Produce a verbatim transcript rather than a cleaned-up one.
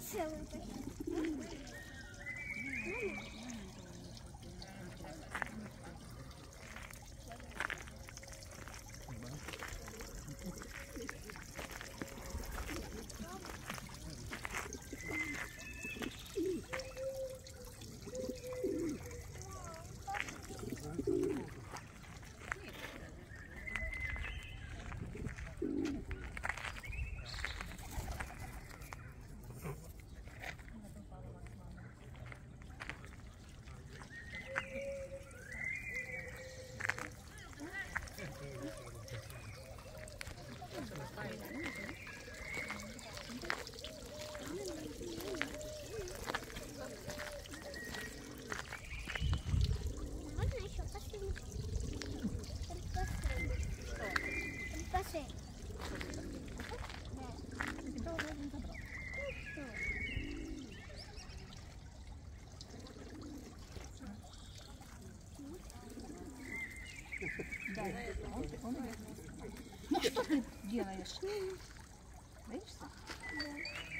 Целый такой. Можно еще последний? Последний. Последний. Да. Да, он, он идет. Ну что ты делаешь? Боишься? Да.